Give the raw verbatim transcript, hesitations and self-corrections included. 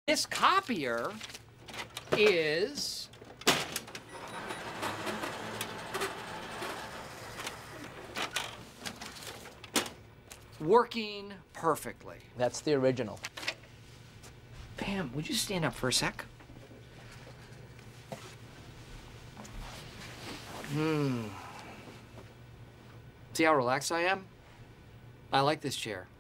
This copier is working perfectly. That's the original. Pam, would you stand up for a sec? Hmm. See how relaxed I am? I like this chair.